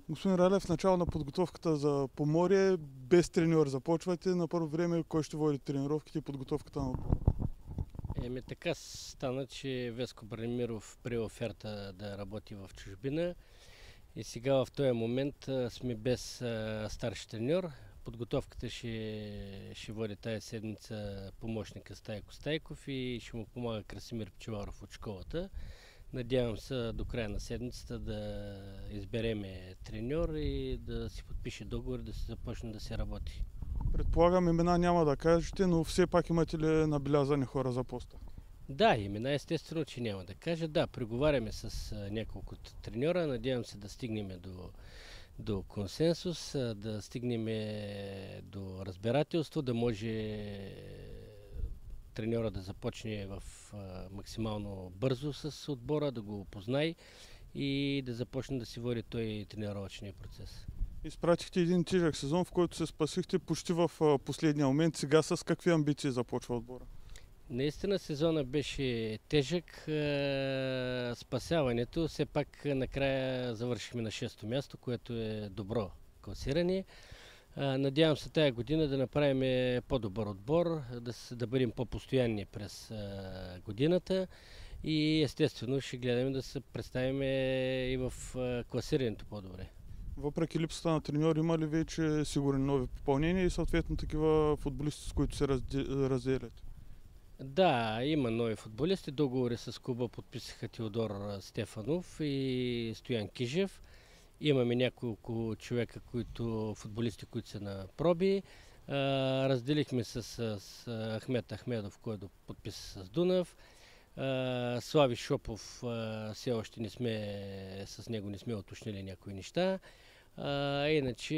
Господин Ралев, в начало на подготовката за Поморие, без треньор започвате. На първо време кой ще води тренировките и подготовката на отбора? Така стана, че Веско Бранимиров прие оферта да работи в чужбина и сега в този момент сме без старши треньор. Подготовката ще води тази седмица помощника Стайко Стайков и ще му помага Красимир Пчеларов от школата. Надявам се до края на седмицата да избереме треньор и да си подпише договор, да се започне да се работи. Предполагам, имена няма да кажете, но все пак имате ли набелязани хора за поста? Да, имена естествено, че няма да кажа. Да, преговаряме с няколко треньора. Надявам се да стигнем до консенсус, да стигнем до разбирателство, да може треньора да започне максимално бързо с отбора, да го опознай и да започне да си води той тренировъчния процес. Изпратихте един тежък сезон, в който се спасихте почти в последния момент. Сега с какви амбиции започва отбора? Наистина сезона беше тежък. Спасяването, все пак накрая завършихме на 6-то място, което е добро класиране. Надявам се тая година да направим по-добър отбор, да бъдем по-постоянни през годината и естествено ще гледаме да се представим и в класирането по-добре. Въпреки липсата на треньор, има ли вече сигурни нови попълнения и съответно такива футболисти, с които се разделят? Да, има нови футболисти. Договори с клуба подписаха Теодор Стефанов и Стоян Кижев. Имаме няколко човека, футболисти, които са на проби. Разделихме с Ахмед Ахмедов, който подписа с Дунав. Слави Шопов, все още с него не сме уточнили някои неща. Иначе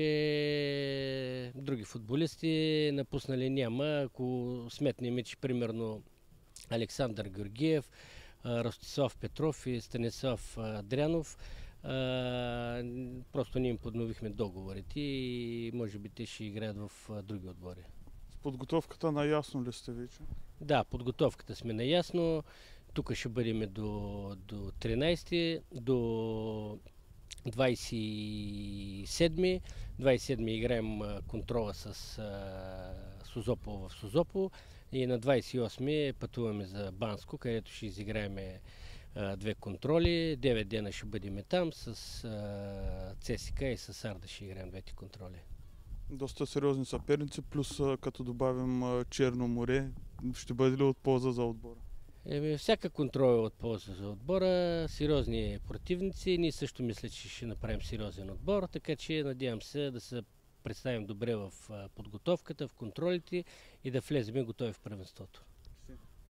други футболисти напуснали няма. Ако сметнем, че примерно Александър Георгиев, Ростислав Петров и Станислав Дрянов, просто ние им подновихме договорите и може би те ще играят в други отбори. С подготовката наясно ли сте вече? Да, подготовката сме наясно. Тук ще бъдем до 13, до 27. 27 играем контрола с Созопол в Созопол и на 28 пътуваме за Банско, където ще изиграем две контроли. 9 дена ще бъдем там с ЦСКА и с Арда ще играем двете контроли. Доста сериозни съперници, плюс като добавим Черно море, ще бъде ли от полза за отбора? Всяка контрола е от полза за отбора, сериозни противници. Ние също мисля, че ще направим сериозен отбор, така че надявам се да се представим добре в подготовката, в контролите и да влезем готови в първенството.